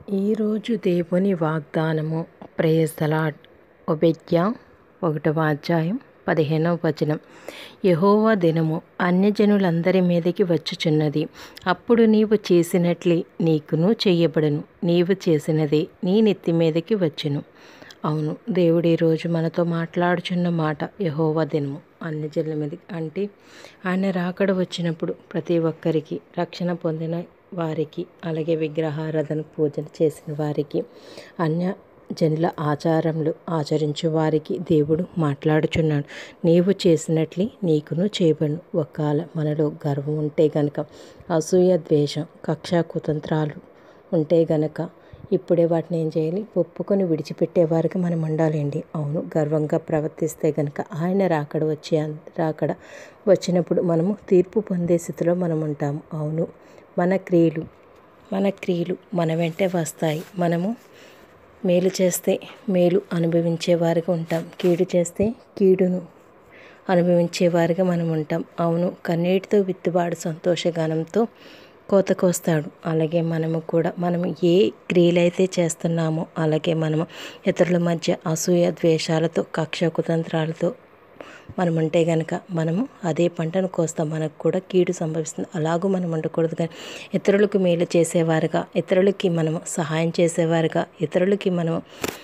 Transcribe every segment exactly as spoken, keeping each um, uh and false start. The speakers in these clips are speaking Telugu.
ఈరోజు దేవుని వాగ్దానము. Praise the lord. ఒబేద్య ఒకటవ అధ్యాయం పదిహేనవ వచనం. యెహోవా దినము అన్యజనులందరి మీదకి వచ్చుచున్నది. అప్పుడు నీవు చేసినట్లే నీకును చెయ్యబడును. నీవు చేసినదే నీ నెత్తి మీదకి వచ్చును. అవును, దేవుడు ఈరోజు మనతో మాట్లాడుచున్న మాట యెహోవా దినము అన్యజనుల మీద అంటే ఆయన రాకడ వచ్చినప్పుడు ప్రతి ఒక్కరికి, రక్షణ పొందిన వారికి, అలాగే విగ్రహారాధన పూజలు చేసిన వారికి, అన్య జనుల ఆచారములు ఆచరించు వారికి దేవుడు మాట్లాడుచున్నాడు. నీవు చేసినట్లే నీకును చేయబడును. ఒకవేళ మనలో గర్వం ఉంటే గనక, అసూయ, ద్వేషం, కక్ష, కుతంత్రాలు ఉంటే గనక ఇప్పుడే వాటిని ఏం చేయాలి? ఒప్పుకొని విడిచిపెట్టేవారికి మనం ఉండాలండి. అవును, గర్వంగా ప్రవర్తిస్తే గనక ఆయన రాకడ వచ్చే రాకడ వచ్చినప్పుడు మనము తీర్పు పొందే స్థితిలో మనం ఉంటాము. అవును, మన క్రియలు మన క్రియలు మన వెంటే వస్తాయి. మనము మేలు చేస్తే మేలు అనుభవించేవారిగా ఉంటాం, కీడు చేస్తే కీడును అనుభవించేవారిగా మనం ఉంటాం. అవును, కన్నీటితో విత్తువాడు సంతోషగానంతో కోత కోస్తాడు. అలాగే మనము కూడా మనము ఏ క్రియలైతే చేస్తున్నామో, అలాగే మనము ఇతరుల మధ్య అసూయ, ద్వేషాలతో, కక్ష, కుతంత్రాలతో మనం ఉంటే కనుక మనము అదే పంటను కోస్తాం. మనకు కూడా కీడు సంభవిస్తుంది. అలాగూ మనం ఉండకూడదు. కానీ ఇతరులకు మేలు చేసేవారుగా, ఇతరులకి మనము సహాయం చేసేవారుగా, ఇతరులకి మనము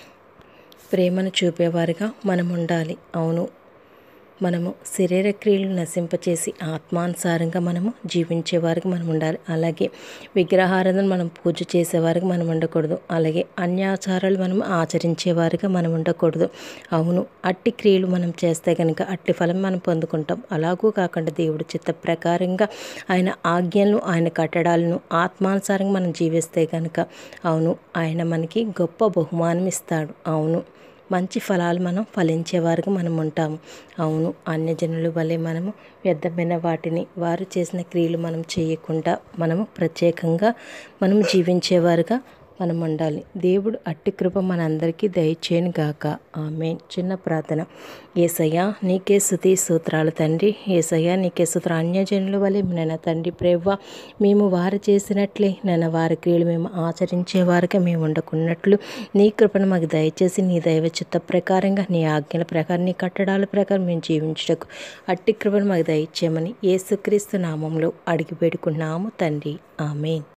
ప్రేమను చూపేవారుగా మనం ఉండాలి. అవును, మనము శరీర క్రియలు నశింపచేసి ఆత్మానుసారంగా మనము జీవించేవారికి మనం ఉండాలి. అలాగే విగ్రహారాధన మనం పూజ చేసేవారికి మనం ఉండకూడదు. అలాగే అన్యాచారాలు మనం ఆచరించేవారిగా మనం ఉండకూడదు. అవును, అట్టి క్రియలు మనం చేస్తే కనుక అట్టి ఫలం మనం పొందుకుంటాం. అలాగూ కాకుండా దేవుడు చిత్త ప్రకారంగా ఆయన ఆజ్ఞలను, ఆయన కట్టడాలను ఆత్మానుసారంగా మనం జీవిస్తే కనుక అవును, ఆయన మనకి గొప్ప బహుమానం ఇస్తాడు. అవును, మంచి ఫలాలు మనం ఫలించేవారుగా మనం ఉంటాము. అవును, అన్యజనుల వలె మనము వ్యర్థమైన వాటిని, వారు చేసిన క్రియలు మనం చేయకుండా మనము ప్రత్యేకంగా మనం జీవించేవారుగా మనం ఉండాలి. దేవుడు అట్టి కృప మనందరికీ దయచేయను గాక. ఆమేన్. చిన్న ప్రార్థన. యేసయ్యా, నీకే స్తుతి స్తోత్రాలు తండ్రి. యేసయ్యా, నీకే స్తోత్రం. అన్యజనుల వలె నైనా తండ్రి ప్రేమ మేము వారు చేసినట్లే నైనా వారి క్రియలు మేము ఆచరించేవారుగా మేము ఉండకున్నట్లు నీ కృపను మాకు దయచేసి నీ దైవ చిత్త ప్రకారంగా, నీ ఆజ్ఞల ప్రకారం, నీ కట్టడాల ప్రకారం మేము జీవించటకు అట్టి కృపను మాకు దయచేయమని యేసుక్రీస్తు నామంలో అడిగి పెడుకున్నాము తండ్రి. ఆమేన్.